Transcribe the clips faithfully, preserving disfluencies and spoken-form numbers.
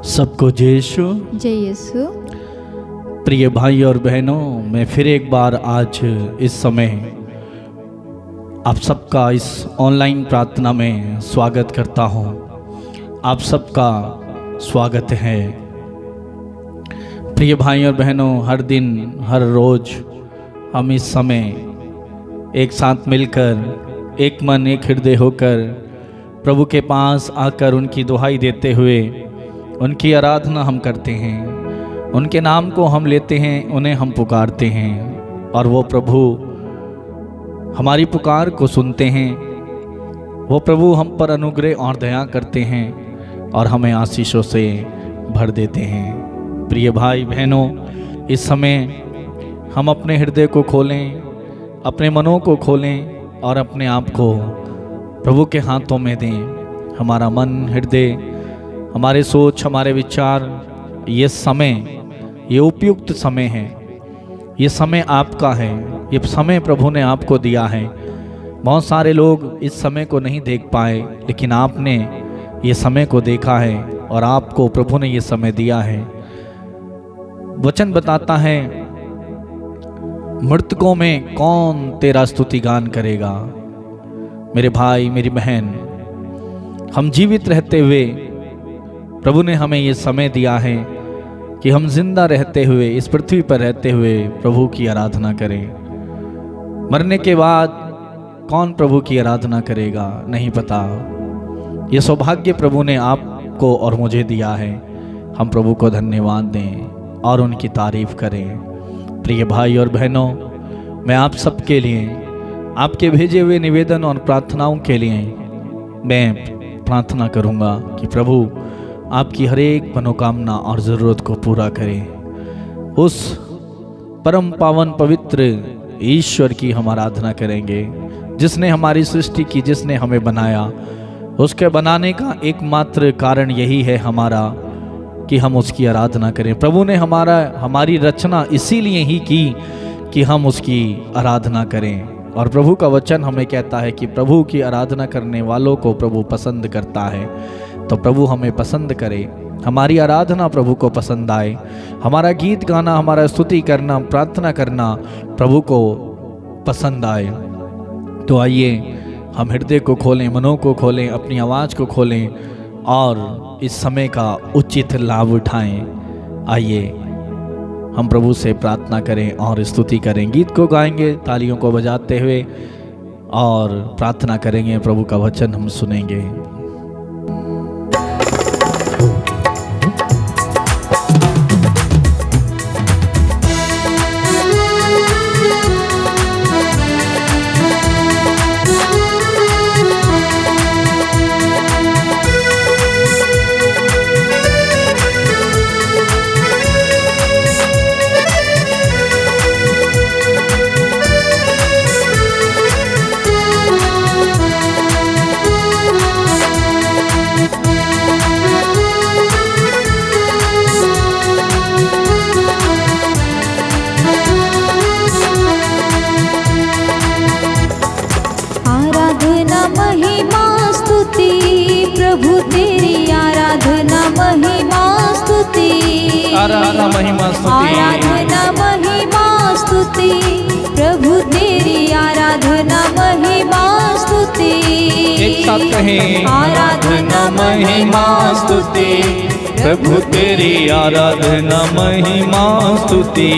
सबको जय यीशु। जय यीशु। प्रिय भाई और बहनों, मैं फिर एक बार आज इस समय आप सबका इस ऑनलाइन प्रार्थना में स्वागत करता हूं। आप सबका स्वागत है। प्रिय भाई और बहनों, हर दिन हर रोज हम इस समय एक साथ मिलकर एक मन एक हृदय होकर प्रभु के पास आकर उनकी दुहाई देते हुए उनकी आराधना हम करते हैं, उनके नाम को हम लेते हैं, उन्हें हम पुकारते हैं और वो प्रभु हमारी पुकार को सुनते हैं। वो प्रभु हम पर अनुग्रह और दया करते हैं और हमें आशीषों से भर देते हैं। प्रिय भाई बहनों, इस समय हम अपने हृदय को खोलें, अपने मनों को खोलें और अपने आप को प्रभु के हाथों में दें। हमारा मन, हृदय, हमारे सोच, हमारे विचार, ये समय, ये उपयुक्त समय है। ये समय आपका है, ये समय प्रभु ने आपको दिया है। बहुत सारे लोग इस समय को नहीं देख पाए, लेकिन आपने ये समय को देखा है और आपको प्रभु ने ये समय दिया है। वचन बताता है, मृतकों में कौन तेरा स्तुति गान करेगा। मेरे भाई, मेरी बहन, हम जीवित रहते हुए प्रभु ने हमें ये समय दिया है कि हम जिंदा रहते हुए, इस पृथ्वी पर रहते हुए प्रभु की आराधना करें। मरने के बाद कौन प्रभु की आराधना करेगा, नहीं पता। ये सौभाग्य प्रभु ने आपको और मुझे दिया है। हम प्रभु को धन्यवाद दें और उनकी तारीफ करें। प्रिय भाई और बहनों, मैं आप सबके लिए, आपके भेजे हुए निवेदन और प्रार्थनाओं के लिए मैं प्रार्थना करूंगा कि प्रभु आपकी हर एक मनोकामना और ज़रूरत को पूरा करें। उस परम पावन पवित्र ईश्वर की हम आराधना करेंगे जिसने हमारी सृष्टि की, जिसने हमें बनाया। उसके बनाने का एकमात्र कारण यही है हमारा कि हम उसकी आराधना करें। प्रभु ने हमारा हमारी रचना इसीलिए ही की कि हम उसकी आराधना करें। और प्रभु का वचन हमें कहता है कि प्रभु की आराधना करने वालों को प्रभु पसंद करता है। तो प्रभु हमें पसंद करे, हमारी आराधना प्रभु को पसंद आए, हमारा गीत गाना, हमारा स्तुति करना, प्रार्थना करना प्रभु को पसंद आए। तो आइए हम हृदय को खोलें, मनों को खोलें, अपनी आवाज़ को खोलें और इस समय का उचित लाभ उठाएं। आइए हम प्रभु से प्रार्थना करें और स्तुति करें। गीत को गाएंगे तालियों को बजाते हुए और प्रार्थना करेंगे। प्रभु का वचन हम सुनेंगे। आराधना महिमा स्तुति, आराधना महिमा स्तुति, प्रभु तेरी आराधना महिमा स्तुति। एक साथ कहें, आराधना महिमा स्तुति, प्रभु तेरी आराधना महिमा स्तुति।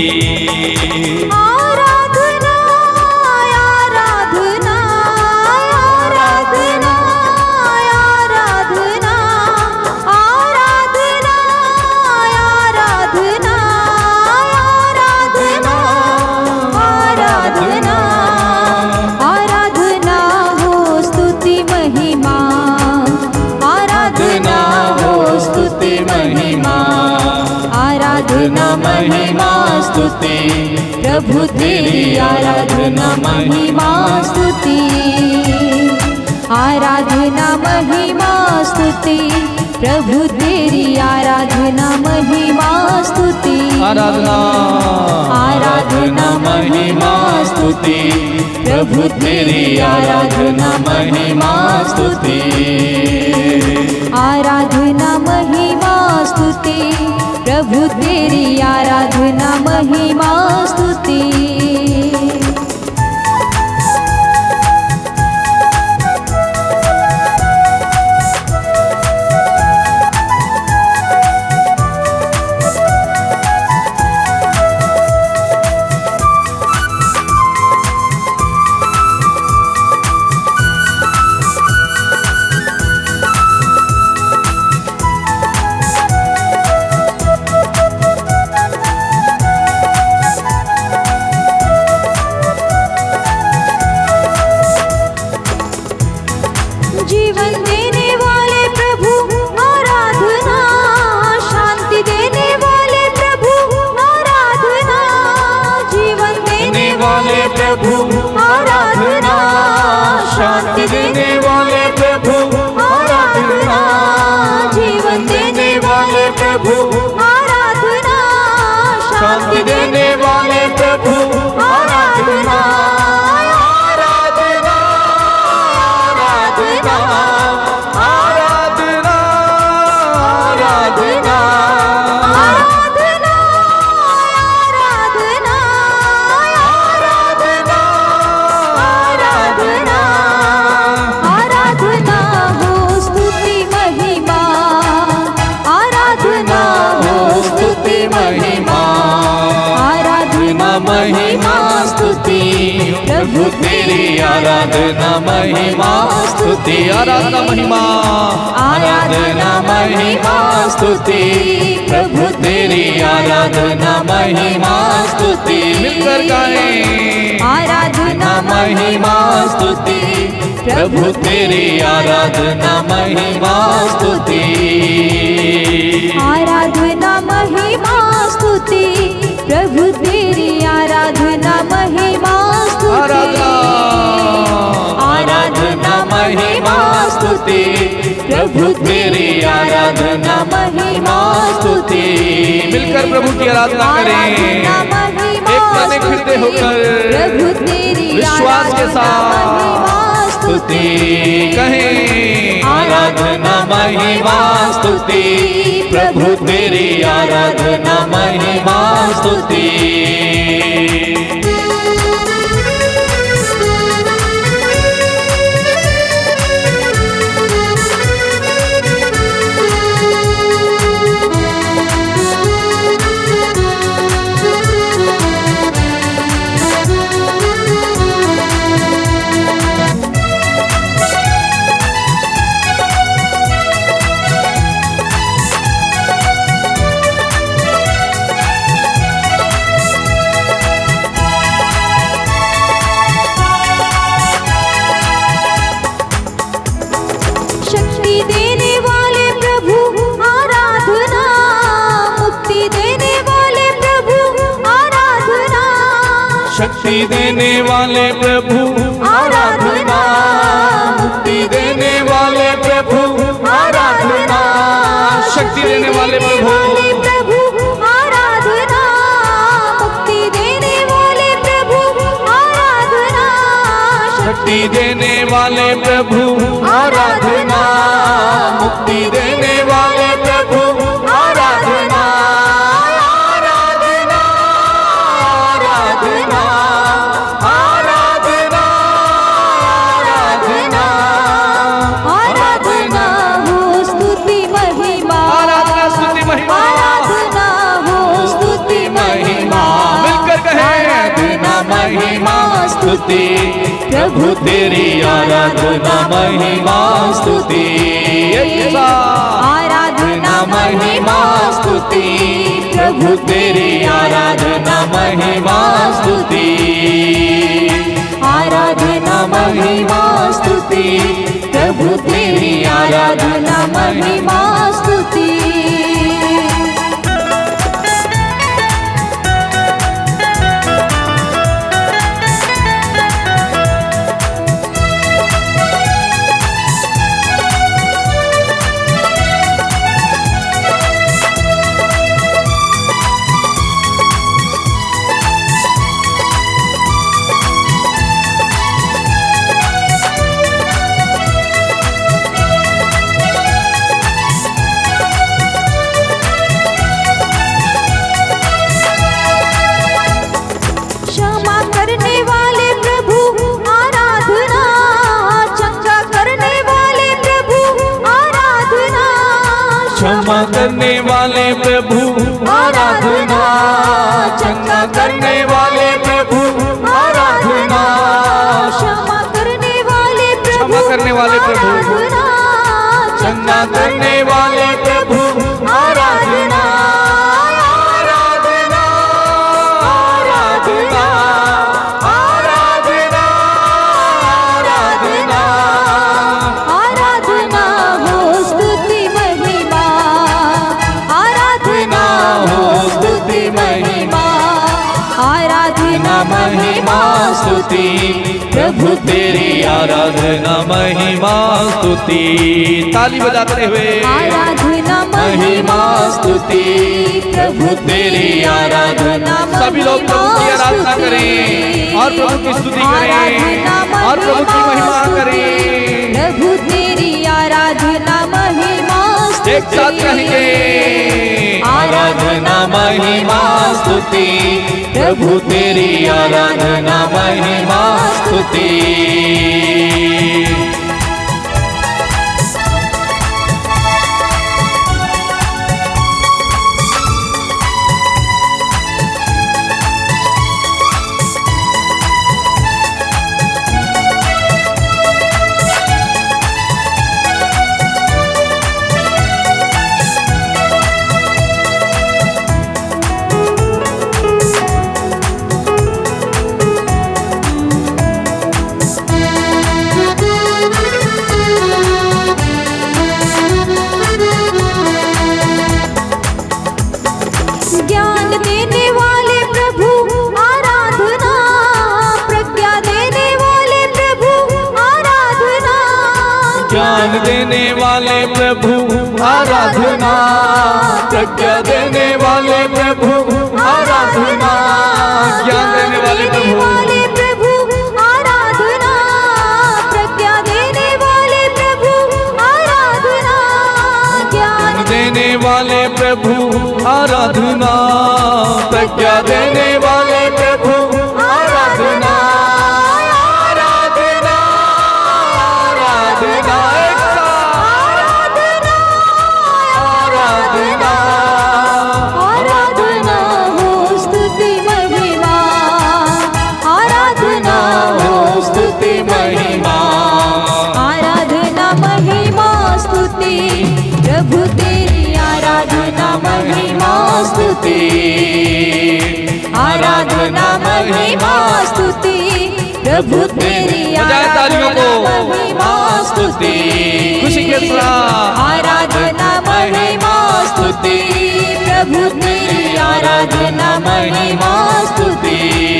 महिमा स्तुति, प्रभु तेरी आराधना महिमा स्तुति। आराधना महिमा स्तुति, प्रभु तेरी आराधना महिमा स्तुति। आराधना आराधना महिमा स्तुति, प्रभु तेरी आराधना महिमा स्तुति। आराधना महिमा तेरी आराधना महिमा स्तुति। जीवन देने वाले प्रभु आराधना, शांति देने वाले प्रभु आराधना। जीवन देने वाले प्रभु आराधना, शांति देने वाले प्रभु आराधना। जीवन देने वाले प्रभु आराधना, शांति देने वाले प्रभु आराधना। महिमा स्तुति प्रभु तेरी आराधना महिमा स्तुति। आराधना महिमा आराधना महिमा स्तुति प्रभु तेरी आराधना महिमा स्तुति। मिलकर गाएं आराधना महिमा स्तुति प्रभु तेरी आराधना महिमा स्तुति। आराधना महिमा स्तुति प्रभु तेरी आराधना महिमा स्तुति। आराधना महिमा स्तुति प्रभु तेरी आराधना महिमा स्तुति। मिलकर प्रभु की आराधना करें एक मन खड़े होकर प्रभु तेरी विश्वास के साथ स्तुति कहें। आराधना महिमा स्तुति प्रभु तेरी आराधना महिमा स्तुति। शक्ति देने वाले प्रभु आराधना, मुक्ति देने वाले प्रभु आराधना। शक्ति देने वाले प्रभु आराधना, मुक्ति देने वाले प्रभु आराधना। शक्ति देने वाले प्रभु आराधना, मुक्ति देने वाले प्रभु आराधना। स्तुति प्रभु तेरी आराधना महिमा स्तुति। आराधना महिमा स्तुति प्रभु तेरी आराधना महिमा स्तुति। आराधना महिमा स्तुति प्रभु तेरी आराधना महिमा स्तुति। क्षमा करने वाले प्रभु आराधना, चंगा करने वाले प्रभु आराधना, क्षमा करने वाले प्रभु क्षमा करने वाले प्रभु आराधना, चंगा करने वाले प्रभु आराधना, आराधना, आराधना, आराधना, आराधना, आराधना हो स्तुति महिमा, आराधना हो स्तुति महिमा, आराधना महिमा स्तुति प्रभु तेरी आराधना महिमा स्तुति। ताली बजाते हुए आराधना महिमा स्तुति प्रभु तेरी आराधना। सभी लोग प्रभु की आराधना करें और प्रभु की स्तुति करें और प्रभु की महिमा करें। प्रभु तेरी आराधना महिमा एक साथ कहेंगे आराधना महिमा स्तुति प्रभु तेरी आराधना महिमा स्तुति। ज्ञान देने वाले प्रभु आराधना, प्रज्ञा देने वाले प्रभु आराधना, ज्ञान देने वाले प्रभु आराधना, प्रज्ञा देने वाले प्रभु आराधना, ज्ञान देने वाले प्रभु प्रभु आराधना, प्रज्ञा देने वाले प्रभु आराधना, ज्ञान देने वाले प्रभु आराधना, प्रज्ञा देने वाले प्रभु आराधना, आराधना, आराधना, एक साथ आराधना, आराधना हो स्तुति महिमा, आराधना हो स्तुति महिमा, आराधना महिमा स्तुति प्रभु तेरी आराधना महिमा स्तुति, आराधना महिमा स्तुति प्रभु तेरी आराधना महिमा स्तुति, खुशी के साथ आराधना महिमा स्तुति प्रभु तेरी आराधना महिमा स्तुति।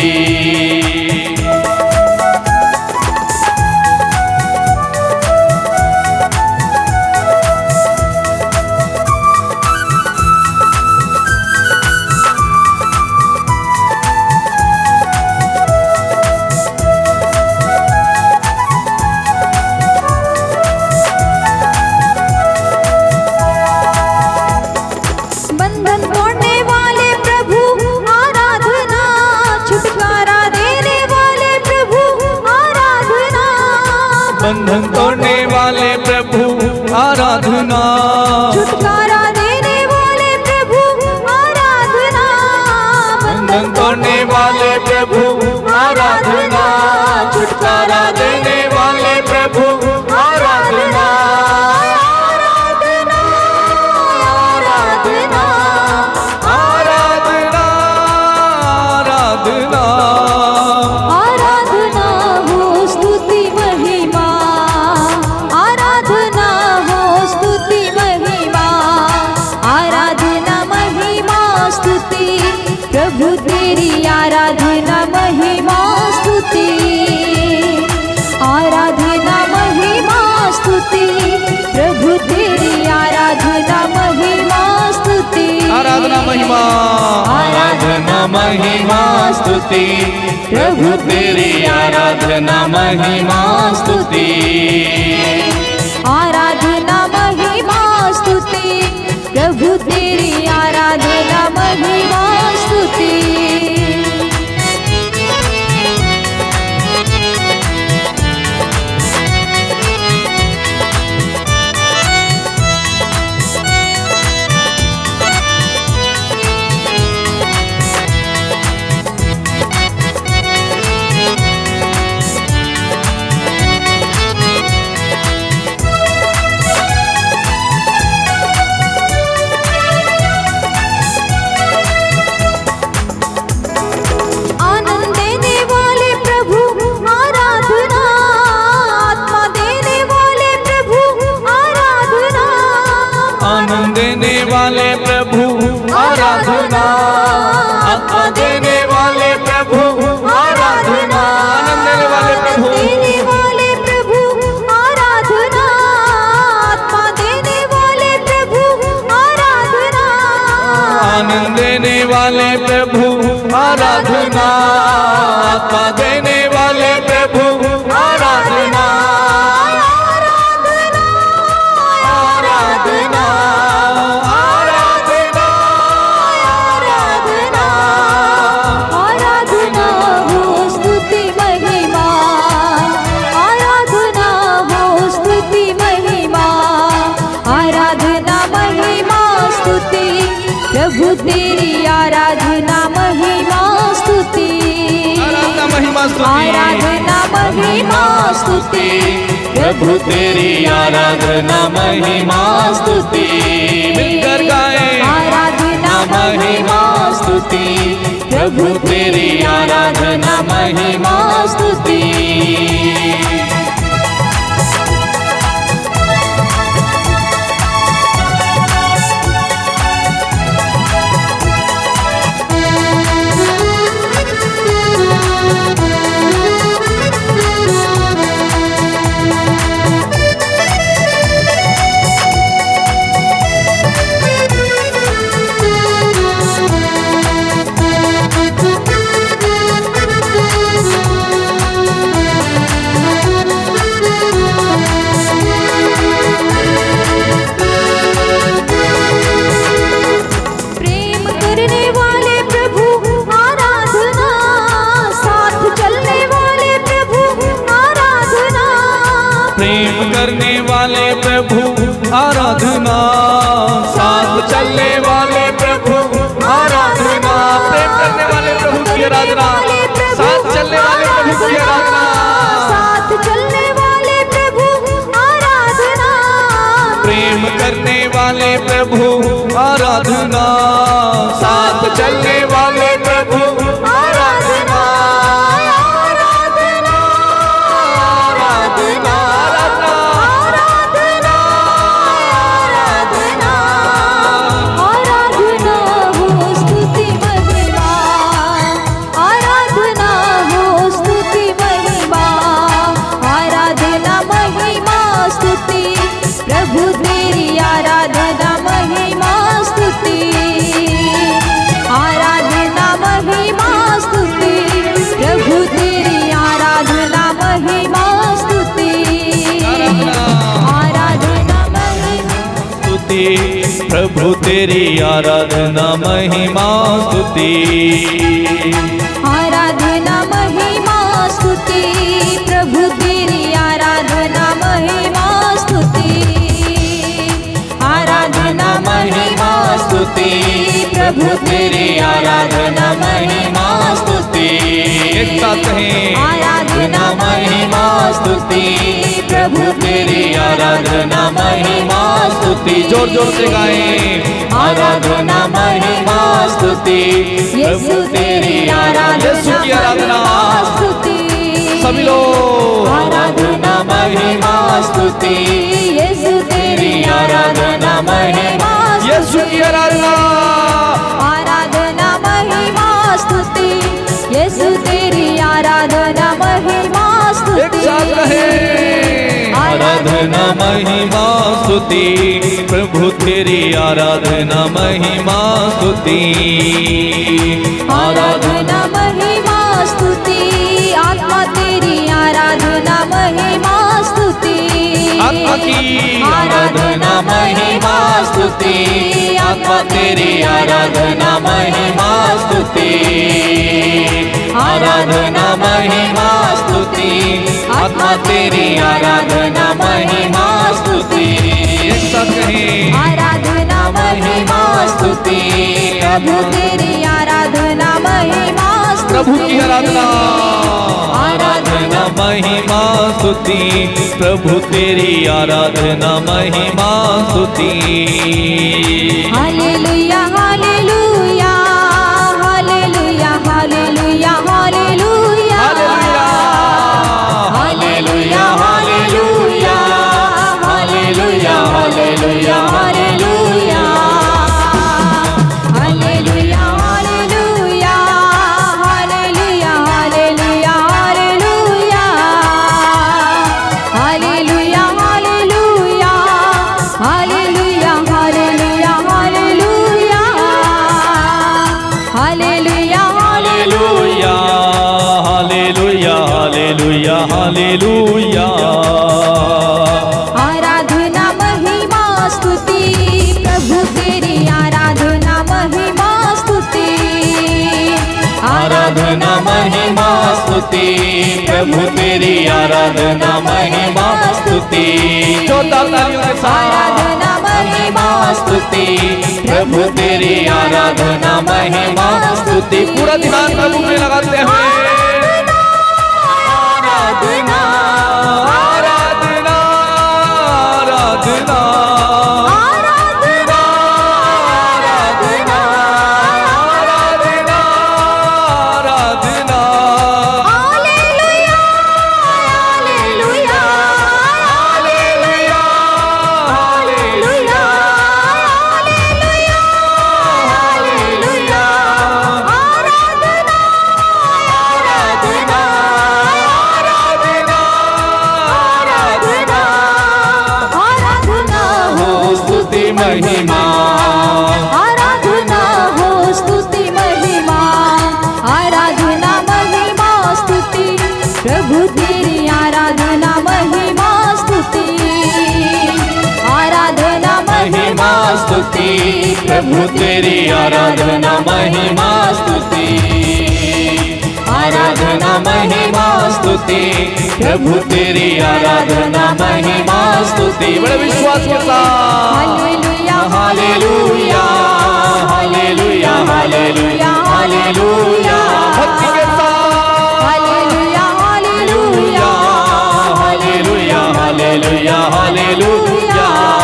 बंधन तोड़ने वाले प्रभु आराधना, छुटकारा देने वाले प्रभु आराधना, बंधन तोड़ने वाले प्रभु आराधना, छुटकारा देने वाले प्रभु आराधना, बंधन तोड़ने वाले प्रभु आराधना, छुटकारा देने वाले प्रभु आराधना, आराधना, आराधना, आराधना, आराधना, आराधना हो स्तुति महिमा, आराधना हो स्तुति महिमा, आराधना महिमा स्तुति प्रभु तेरी आराधना महिमा स्तुति, आराधना महिमा स्तुति प्रभु तेरी आराधना महिमा स्तुति, आराधना महिमा, आराधना महिमा स्तुति प्रभु तेरी आराधना महिमा स्तुति, आराधना महिमा स्तुति प्रभु तेरी आराधना महिमा स्तुति। आनंद देने वाले प्रभु आराधना, आत्मा देने वाले प्रभु आराधना, आनंद देने वाले प्रभु, देने वाले प्रभु आराधना, आत्मा देने वाले प्रभु आराधना, आनंद देने वाले प्रभु आराधना, आत्मा देने वाले प्रभु आराधना, आराधना, आराधना, आराधना, आराधना, आराधना हो स्तुति महिमा, आराधना हो स्तुति महिमा, आराधना महिमा स्तुति, प्रभु तेरी आराधना महिमा स्तुति, आराधना महिमा स्तुति, आराधना महिमा स्तुति, प्रभु तेरी आराधना महिमा स्तुति, मिलकर गाए आराधना महिमा स्तुति, प्रभु तेरी आराधना महिमा स्तुति। प्रेम करने वाले प्रभु आराधना, साथ चलने वाले प्रभु आराधना, प्रेम करने वाले प्रभु आराधना, साथ चलने वाले प्रभु आराधना, प्रेम करने वाले प्रभु की आराधना, साथ चलने वाले प्रभु की आराधना, साथ चलने वाले प्रभु आराधना, प्रेम करने वाले प्रभु आराधना, साथ चलने वाले प्रभु आराधना, आराधना, आराधना, आराधना, आराधना, आराधना हो स्तुति महिमा, आराधना हो स्तुति महिमा, आराधना महिमा स्तुति, प्रभु तेरी आराधना महिमा स्तुति, आराधना महिमा स्तुति, प्रभु तेरी आराधना महिमा स्तुति, आराधना महिमा स्तुति, प्रभु तेरी आराधना महिमा स्तुति, आराधना महिमा स्तुति, प्रभु तेरी आराधना महिमा स्तुति, आराधना महिमा स्तुति, प्रभु तेरी आराधना महिमा स्तुति, एक साथ कहें आराधना महिमा स्तुति, प्रभु तेरी आराधना महिमा स्तुति, जोर जोर से गाएं, आराधना महिमा स्तुति, यीशु तेरी आराधना यीशु की आराधना, महिमा स्तुति, सभी लोग आराधना महिमा स्तुति, यीशु तेरी आराधना महिमा यीशु की आराधना, आराधना महिमा स्तुति, यीशु तेरी आराधना महिमा एक साथ स्तुति, कहें, आराधना महिमा स्तुति, प्रभु तेरी आराधना महिमा स्तुति, आराधना महिमा स्तुति, आत्मा तेरी आराधना महिमा स्तुति, आत्मा की आराधना महिमा स्तुति, आत्मा तेरी आराधना महिमा स्तुति, आराधना महिमा स्तुति, आत्मा तेरी आराधना महिमा स्तुति, एक साथ कहें, आराधना महिमा स्तुति, प्रभु तेरी आराधना महिमा स्तुति, प्रभु की आराधना, आराधना महिमा स्तुति, प्रभु तेरी आराधना महिमा स्तुति, हालेलुया हालेलुया हालेलुया हालेलुया हालेलुया हालेलुया हालेलुया हालेलुया हालेलुया हालेलुया हालेलुया। आराधना महिमा स्तुति प्रभु तेरी आराधना महिमा स्तुति। आराधना महिमा स्तुति प्रभु तेरी आराधना महिमा स्तुति। आराधना महिमा स्तुति प्रभु तेरी आराधना महिमा स्तुति। पूरा ध्यान प्रभु में लगाते हैं। आराधना आराधना आराधना आराधना आराधना आराधना आराधना हालेलुया हालेलुया हालेलुया हालेलुया हालेलुया आराधना आराधना आराधना आराधना हो स्तुति महिमा। आराधना हो स्तुति महिमा। आराधना महिमा स्तुति प्रभु तेरी आराधना महिमा स्तुति। आराधना महिमा स्तुति प्रभु तेरी आराधना महिमा स्तुति। आराधना महिमा स्तुति प्रभु तेरी आराधना महिमा स्तुति। बड़े विश्वास के साथ हालेलुया हालेलुया हालेलुया हालेलुया हालेलुया। भक्ति के साथ हालेलुया हालेलुया हालेलुया हालेलुया हालेलुया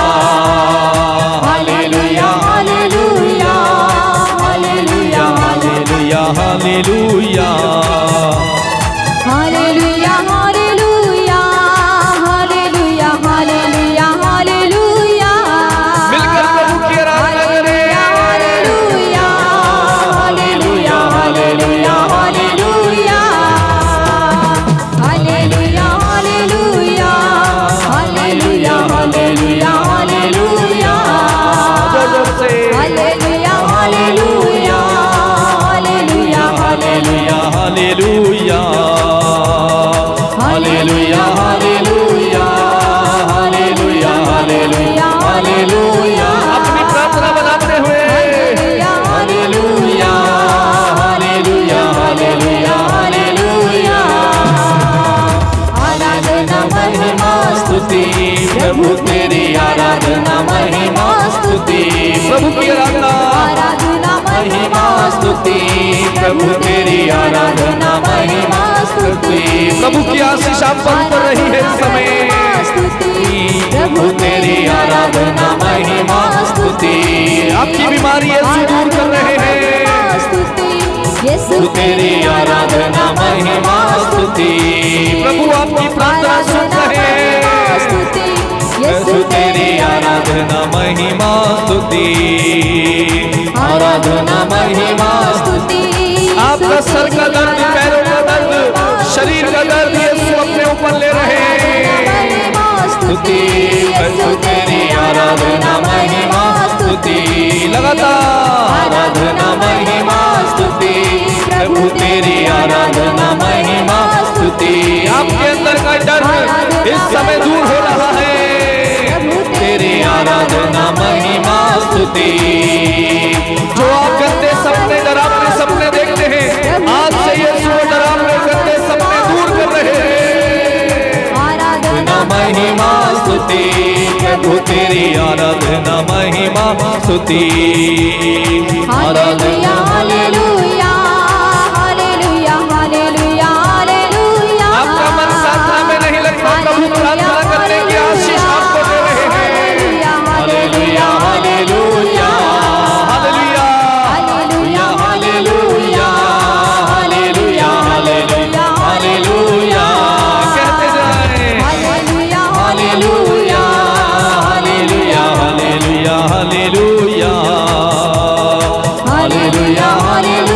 हालेलुया हालेलुया हालेलुया हालेलुया हालेलुया। हालेलुया हालेलुया हालेलुया हालेलुया हालेलुया। मिलकर प्रभु की आराधना करें। हालेलुया हालेलुया हालेलुया हालेलुया हालेलुया हालेलुया हालेलुया हालेलुया हालेलुया जोर से हालेलुया हालेलुया हालेलुया हालेलुया हालेलुया हालेलुया हालेलुया हालेलुया हालेलुया हालेलुया। अपनी प्रार्थना बनाते हुए हालेलुया हालेलुया हालेलुया हालेलुया। आराधना महिमा स्तुति प्रभु तेरी आराधना महिमा स्तुति। प्रभु की आराधना आराधना महिमा स्तुति प्रभु तेरी आराधना महिमा स्तुति। प्रभु की आशीष आप पर पड़ रही है इस समय। प्रभु तेरी आराधना महिमा स्तुति। आपकी बीमारी यीशु दूर कर रहे हैं। प्रभु तेरी आराधना महिमा स्तुति। प्रभु आपकी प्रार्थना सुन रहे हैं। यीशु तेरी आराधना महिमा स्तुति। आराधना महिमा स्तुति। आपका सर का दर्द, पैरों का दर्द, शरीर का दर्द यीशु अपने ऊपर ले रहे हैं। स्तुति यीशु तेरी आराधना महिमा स्तुति। लगातार आराधना महिमा स्तुति प्रभु तेरी आराधना महिमा स्तुति। आपके अंदर का डर इस समय दूर हो रहा है। तेरी आराधना महिमा स्तुति। जो आप गंदे सपने डरावने सपने देखते हैं, आज से यीशु डरावने गंदे सपने दूर कर रहे हैं। आराधना महिमा स्तुति प्रभु तेरी आराधना महिमा स्तुति। हालेलुया हालेलुया हालेलुया हालेलुया हालेलुया। आपका मन प्रार्थना में नहीं लगता, प्रभु प्रार्थना करने की आशीष आपको दे रहे हैं। हालेलुया हालेलुया हालेलुया हालेलुया हालेलुया हालेलुया हालेलुया हालेलुया। कहते जाएं हालेलुया हालेलुया हालेलुया हालेलुया हालेलुया हालेलुया हालेलुया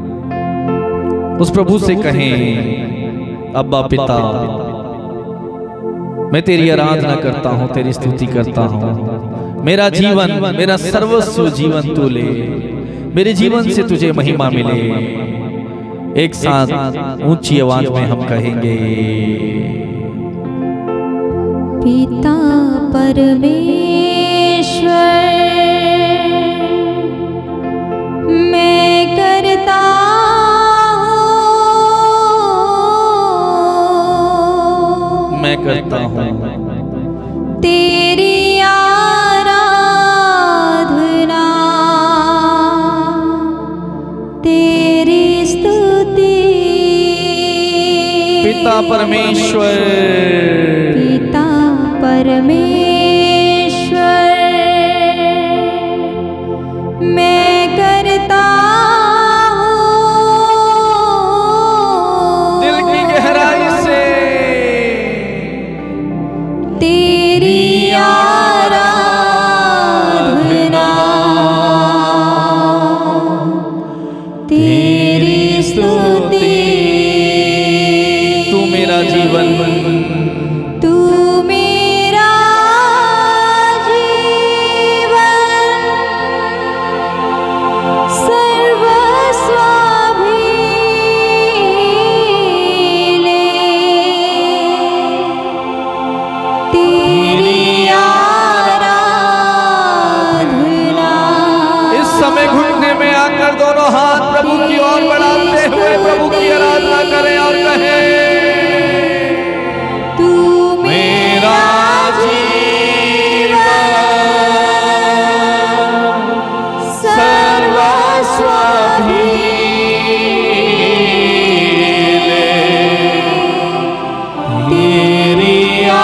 उस प्रभु से कहें, अब्बा पिता, मैं तेरी आराधना करता हूं, तेरी स्तुति करता हूं। मेरा जीवन, मेरा सर्वस्व जीवन तू ले, मेरे जीवन से तुझे महिमा मिले। एक साथ ऊंची आवाज में हम कहेंगे, पिता परमेश्वर मैं करता हूँ, मैं करता हूँ तेरी आराधना, तेरी स्तुति। पिता परमेश्वर, पिता परमेश्वर मैं करता हूँ, दिल की गहराई से तेरी आराधना, तेरी स्तुति। तू मेरा जीवन, तू मेरा जीवन सर्वस्व भी ले, तेरी आराधना। इस समय घुटने में आकर दोनों हाथ प्रभु की ओर बढ़ाते हुए प्रभु की आराधना करें और कहें, तू मेरा सर्वस्व भी ले, तेरी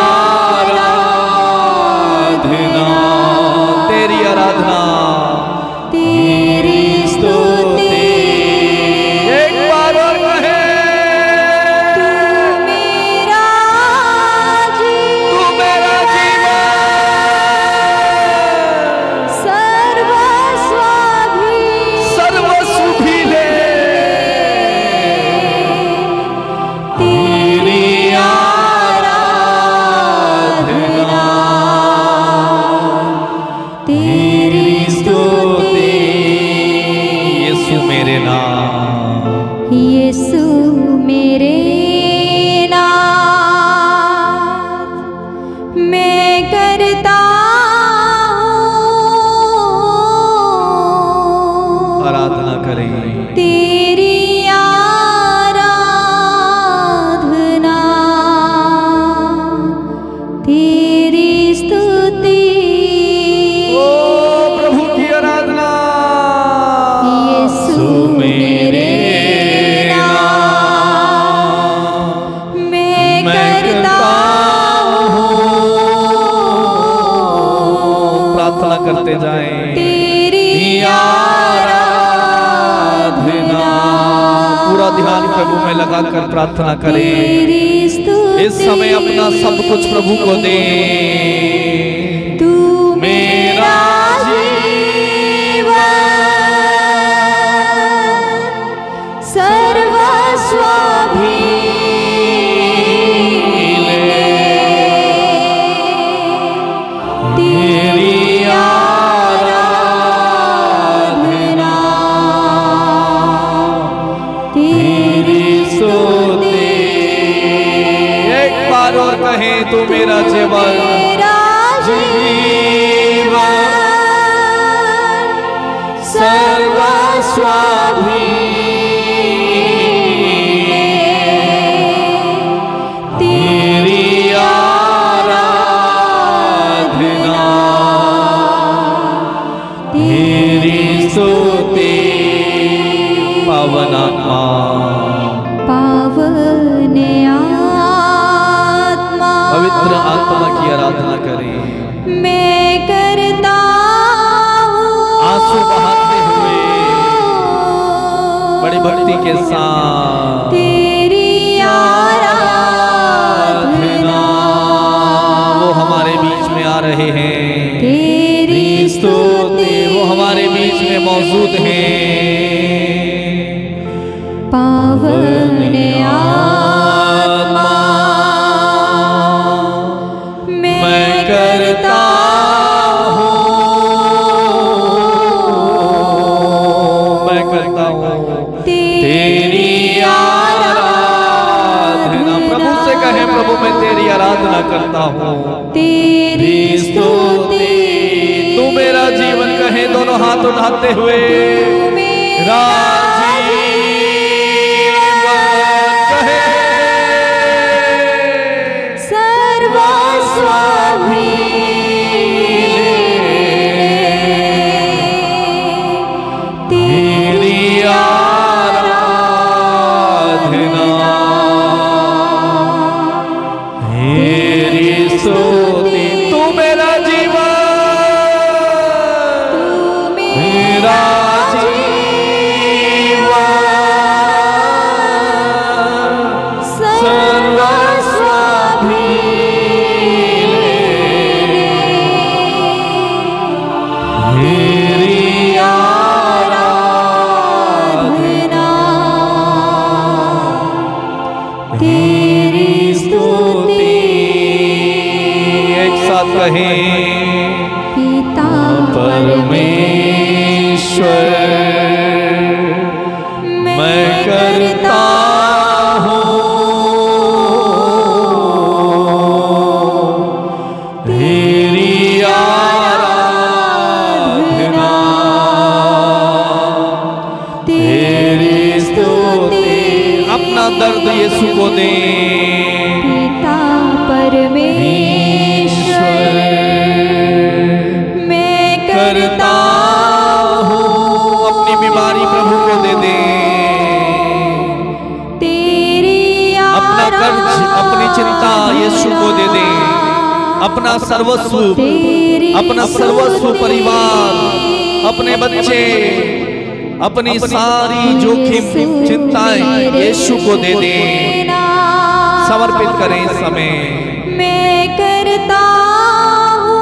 आराधना, तेरी आराधना, तेरी स्तुति। एक बार और कहें, तू मेरा तू मेरा जीवन सर्वस्व भी सर्वस्व भी ले, तेरी आराधना, तेरी स्तुति। यीशु मेरे नाम, यीशु मेरे नाथ मैं करता हूँ, आराधना करें। तेरी आराधना, तेरी स्तुति। ओ प्रभु की आराधना, यीशु मेरे नाम मैं करता हूँ, प्रार्थना करते जाएं। तेरी आराधना, पूरा ध्यान प्रभु में लगाकर प्रार्थना करें। तेरी स्तुति। इस समय अपना सब कुछ प्रभु को दें। तू मेरा जीवन सर्वस्व भी ले, तेरी आराधना, तेरी स्तुति। एक बार और कहें, तू मेरा जीवन मेरा जीवन सर्वस्व भी ले, तेरी आराधना, तेरी स्तुति। पावन आत्मा, पावन आत्मा, पवित्र आत्मा की आराधना करें। मैं करता हूँ, आंसू बहाते हुए बड़ी भक्ति के साथ तेरी आराधना, वो हमारे बीच में आ रहे हैं। तेरी स्तुति। वो हमारे बीच में मौजूद हैं। पावन आत्मा मैं करता हूँ, मैं करता हूँ तेरी आराधना। प्रभु से कहे, प्रभु मैं तेरी आराधना करता हूँ, तेरी स्तुति। तू मेरा जीवन कहे, दोनों हाथ उठाते हुए मेरा जीवन कहे। सर्वस्व भी तेरी आराधना, तेरी स्तुति। तू मेरा जीवन, मेरा पिता परमेश्वर मैं करता हूँ तेरी आराधना, तेरी स्तुति। अपना दर्द यीशु को दे। पिता परमेश्वर मैं करता हूँ, अपनी बीमारी प्रभु को दे दे। तेरी अपना कर्ज, अपनी चिंता यीशु को दे दे। अपना सर्वस्व, अपना सर्वस्व परिवार, अपने बच्चे, अपनी सारी जोखिम चिंताएं यीशु को दे दे। समर्पित करें इस समय। मैं करता हूँ,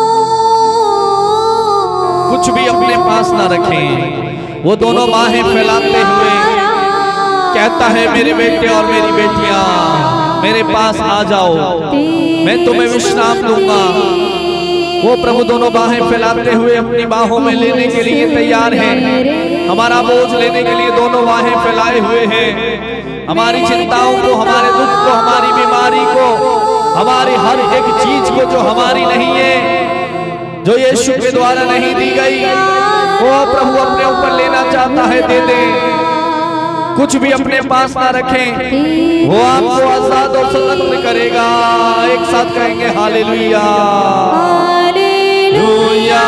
कुछ भी अपने पास ना रखें। वो दोनों बाहें फैलाते हुए कहता है, मेरे बेटे और मेरी बेटियां मेरे पास आ जाओ, मैं तुम्हें विश्राम दूंगा। वो प्रभु दोनों बाहें फैलाते हुए अपनी बाहों में लेने के लिए तैयार हैं। हमारा बोझ लेने के लिए दोनों बाहें फैलाए हुए हैं। हमारी चिंताओं को, हमारे दुख को, हमारी बीमारी को, हमारी हर एक चीज को जो हमारी नहीं है, जो यीशु के द्वारा नहीं दी गई, वो प्रभु अपने ऊपर लेना चाहता है। दे दे। कुछ भी अपने पास ना रखें, वो आपको आजाद और स्वतंत्र करेगा। एक साथ कहेंगे हालेलुया, हालेलुया।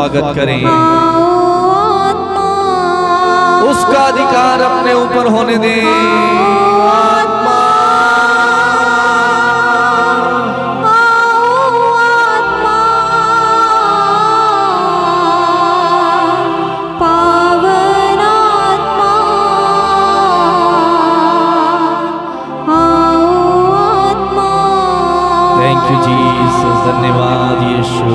स्वागत करें। आओ आत्मा, उसका अधिकार अपने ऊपर होने दें। आत्मा, आओ आत्मा, पावन आत्मा, आओ आत्मा, थैंक यू जीसस, धन्यवाद यीशु।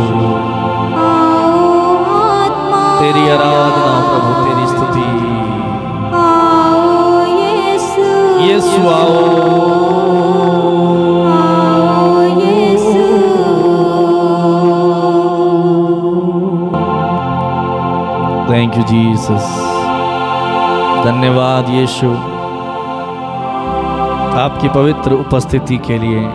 आओ आत्मा, तेरी आराधना प्रभु, तेरी स्तुति। आओ यीशु, यीशु आओ। आओ यीशु, थैंक यू जीसस, धन्यवाद यीशु आपकी पवित्र उपस्थिति के लिए।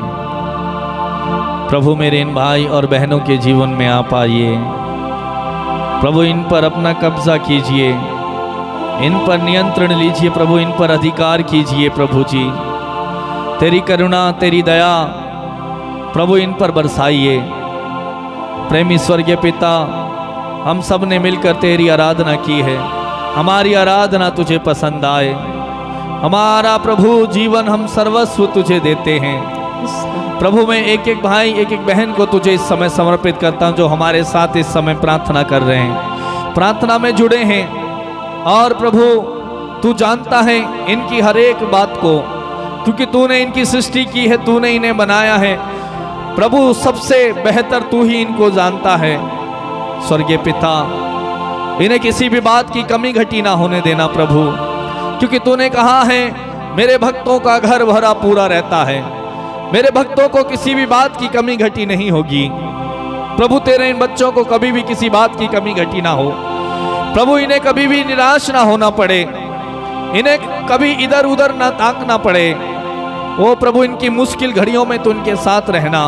प्रभु मेरे इन भाई और बहनों के जीवन में आप आइए प्रभु, इन पर अपना कब्जा कीजिए, इन पर नियंत्रण लीजिए प्रभु, इन पर अधिकार कीजिए प्रभु जी। तेरी करुणा, तेरी दया प्रभु इन पर बरसाइए। प्रेमी स्वर्गीय पिता, हम सब ने मिलकर तेरी आराधना की है, हमारी आराधना तुझे पसंद आए। हमारा प्रभु जीवन हम सर्वस्व तुझे देते हैं प्रभु। मैं एक एक भाई, एक एक बहन को तुझे इस समय समर्पित करता हूं जो हमारे साथ इस समय प्रार्थना कर रहे हैं, प्रार्थना में जुड़े हैं। और प्रभु तू जानता है इनकी हर एक बात को, क्योंकि तूने इनकी सृष्टि की है, तूने इन्हें बनाया है प्रभु। सबसे बेहतर तू ही इनको जानता है स्वर्गीय पिता। इन्हें किसी भी बात की कमी घटी ना होने देना प्रभु, क्योंकि तूने कहा है मेरे भक्तों का घर भरा पूरा रहता है, मेरे भक्तों को किसी भी बात की कमी घटी नहीं होगी प्रभु। तेरे इन बच्चों को कभी भी किसी बात की कमी घटी ना हो प्रभु, इन्हें कभी भी निराश ना होना पड़े, इन्हें कभी इधर उधर ना ताकना पड़े। ओ प्रभु इनकी मुश्किल घड़ियों में तो इनके साथ रहना।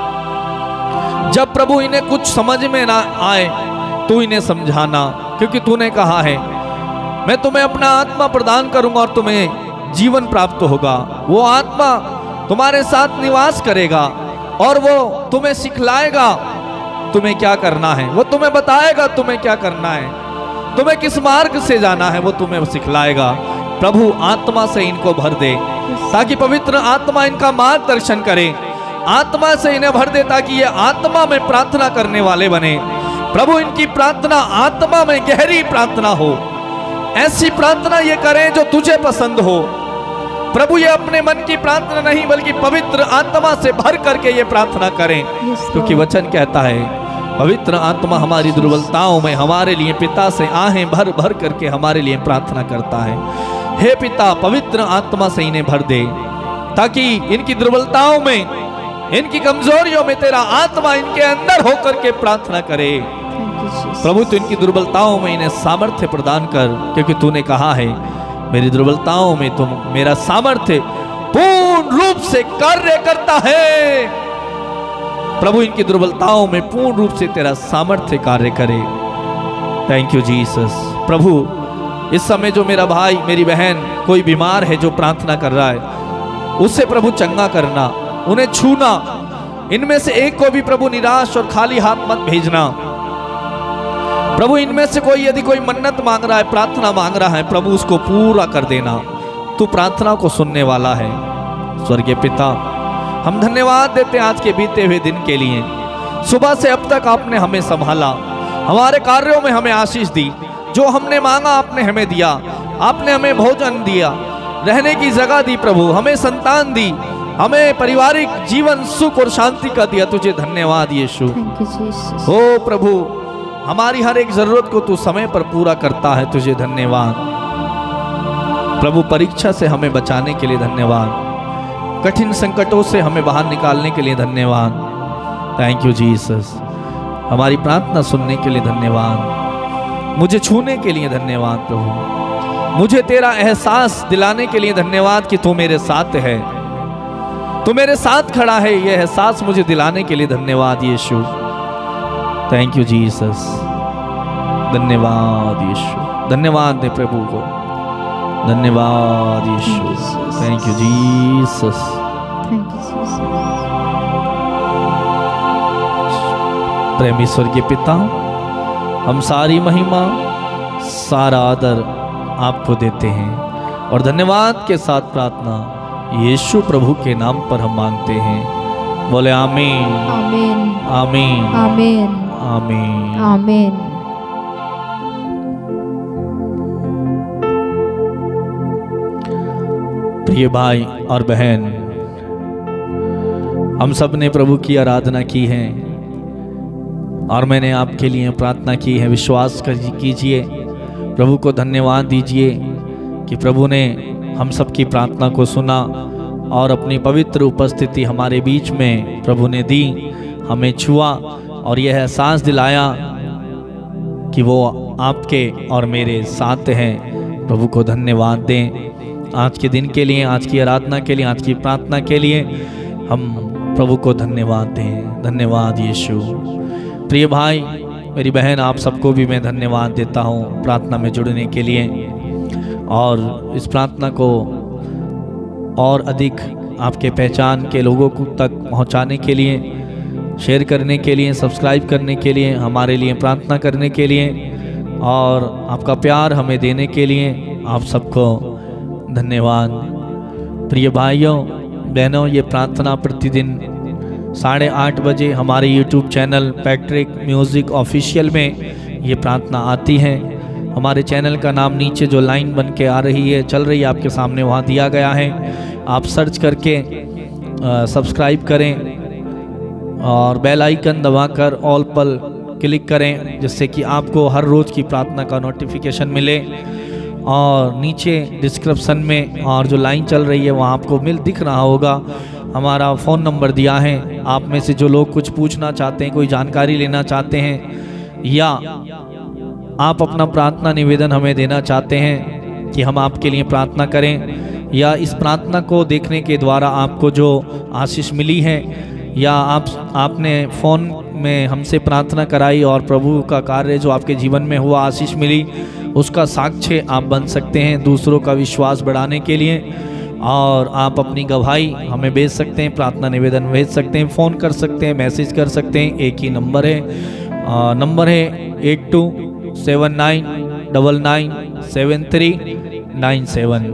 जब प्रभु इन्हें कुछ समझ में ना आए तू इन्हें समझाना, क्योंकि तूने कहा है मैं तुम्हें अपना आत्मा प्रदान करूंगा और तुम्हें जीवन प्राप्त होगा। वो आत्मा तुम्हारे साथ निवास करेगा और वो तुम्हें सिखलाएगा तुम्हें क्या करना है, वो तुम्हें बताएगा तुम्हें क्या करना है, तुम्हें किस मार्ग से जाना है वो तुम्हें सिखलाएगा। प्रभु आत्मा से इनको भर दे ताकि पवित्र आत्मा इनका मार्गदर्शन करे, आत्मा से इन्हें भर दे ताकि ये आत्मा में प्रार्थना करने वाले बने प्रभु। इनकी प्रार्थना आत्मा में गहरी प्रार्थना हो, ऐसी प्रार्थना ये करें जो तुझे पसंद हो प्रभु। ये अपने मन की प्रार्थना नहीं बल्कि पवित्र आत्मा से भर करके ये प्रार्थना करें, क्योंकि वचन कहता है पवित्र आत्मा हमारी दुर्बलताओं में हमारे लिए पिता से आहें भर भर करके हमारे लिए प्रार्थना करता है। हे पिता पवित्र आत्मा से इन्हें भर दे ताकि इनकी दुर्बलताओं में, इनकी कमजोरियों में तेरा आत्मा इनके अंदर होकर के प्रार्थना करे प्रभु। तू इनकी दुर्बलताओं में इन्हें सामर्थ्य प्रदान कर, क्योंकि तूने कहा है मेरी दुर्बलताओं में तुम मेरा सामर्थ्य पूर्ण रूप से कार्य करता है प्रभु। इनकी दुर्बलताओं में पूर्ण रूप से तेरा सामर्थ्य कार्य करे। Thank you Jesus. प्रभु इस समय जो मेरा भाई मेरी बहन कोई बीमार है जो प्रार्थना कर रहा है, उससे प्रभु चंगा करना, उन्हें छूना। इनमें से एक को भी प्रभु निराश और खाली हाथ मत भेजना प्रभु। इनमें से कोई यदि कोई मन्नत मांग रहा है, प्रार्थना मांग रहा है प्रभु, उसको पूरा कर देना। तू प्रार्थना को सुनने वाला है स्वर्गीय पिता। हम धन्यवाद देते हैं आज के बीते हुए दिन के लिए। सुबह से अब तक आपने हमें संभाला, हमारे कार्यों में हमें आशीष दी, जो हमने मांगा आपने हमें दिया। आपने हमें भोजन दिया, रहने की जगह दी प्रभु, हमें संतान दी, हमें पारिवारिक जीवन सुख और शांति का दिया। तुझे धन्यवाद यीशु। ओ प्रभु हमारी हर एक जरूरत को तू समय पर पूरा करता है, तुझे धन्यवाद प्रभु। परीक्षा से हमें बचाने के लिए धन्यवाद, कठिन संकटों से हमें बाहर निकालने के लिए धन्यवाद। Thank you Jesus. हमारी प्रार्थना सुनने के लिए धन्यवाद, मुझे छूने के लिए धन्यवाद प्रभु, मुझे तेरा एहसास दिलाने के लिए धन्यवाद कि तू मेरे साथ है, तू मेरे साथ खड़ा है। यह एहसास मुझे दिलाने के लिए धन्यवाद यीशु। Thank you Jesus. धन्यवाद यीशु। धन्यवाद दे प्रभु को। धन्यवाद यीशु। Thank you Jesus. प्रेमी स्वर्गीय पिता, हम सारी महिमा सारा आदर आपको देते हैं और धन्यवाद के साथ प्रार्थना यीशु प्रभु के नाम पर हम मांगते हैं। बोले आमीन आमीन आमीन आमीन आमीन। आमीन। प्रिय भाई और बहन, हम सब ने प्रभु की आराधना की है और मैंने आपके लिए प्रार्थना की है। विश्वास कर कीजिए, प्रभु को धन्यवाद दीजिए कि प्रभु ने हम सब की प्रार्थना को सुना और अपनी पवित्र उपस्थिति हमारे बीच में प्रभु ने दी, हमें छुआ और यह एहसास दिलाया कि वो आपके और मेरे साथ हैं। प्रभु को धन्यवाद दें आज के दिन के लिए, आज की आराधना के लिए, आज की प्रार्थना के लिए हम प्रभु को धन्यवाद दें। धन्यवाद यीशु। प्रिय भाई मेरी बहन, आप सबको भी मैं धन्यवाद देता हूँ प्रार्थना में जुड़ने के लिए और इस प्रार्थना को और अधिक आपके पहचान के लोगों को तक पहुँचाने के लिए, शेयर करने के लिए, सब्सक्राइब करने के लिए, हमारे लिए प्रार्थना करने के लिए और आपका प्यार हमें देने के लिए आप सबको धन्यवाद। प्रिय भाइयों बहनों, ये प्रार्थना प्रतिदिन साढ़े आठ बजे हमारे YouTube channel Patrick music official में ये प्रार्थना आती है। हमारे चैनल का नाम नीचे जो लाइन बन के आ रही है, चल रही है आपके सामने, वहाँ दिया गया है। आप सर्च करके सब्सक्राइब करें और बेल आइकन दबाकर ऑल पर क्लिक करें, जिससे कि आपको हर रोज़ की प्रार्थना का नोटिफिकेशन मिले। और नीचे डिस्क्रिप्शन में और जो लाइन चल रही है वहाँ आपको मिल दिख रहा होगा, हमारा फ़ोन नंबर दिया है। आप में से जो लोग कुछ पूछना चाहते हैं, कोई जानकारी लेना चाहते हैं या आप अपना प्रार्थना निवेदन हमें देना चाहते हैं कि हम आपके लिए प्रार्थना करें, या इस प्रार्थना को देखने के द्वारा आपको जो आशीष मिली है या आप आपने फ़ोन में हमसे प्रार्थना कराई और प्रभु का कार्य जो आपके जीवन में हुआ, आशीष मिली, उसका साक्ष्य आप बन सकते हैं दूसरों का विश्वास बढ़ाने के लिए। और आप अपनी गवाही हमें भेज सकते हैं, प्रार्थना निवेदन भेज सकते हैं, फ़ोन कर सकते हैं, मैसेज कर सकते हैं। एक ही नंबर है, आ, नंबर है eight two seven nine double nine seven three nine seven.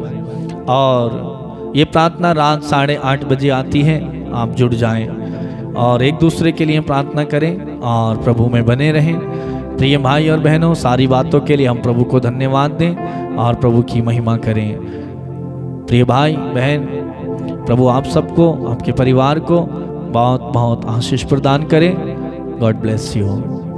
और ये प्रार्थना रात साढ़े आठ बजे आती है। आप जुड़ जाएं और एक दूसरे के लिए प्रार्थना करें और प्रभु में बने रहें। प्रिय भाई और बहनों, सारी बातों के लिए हम प्रभु को धन्यवाद दें और प्रभु की महिमा करें। प्रिय भाई बहन, प्रभु आप सबको, आपके परिवार को बहुत बहुत आशीष प्रदान करें। God bless you.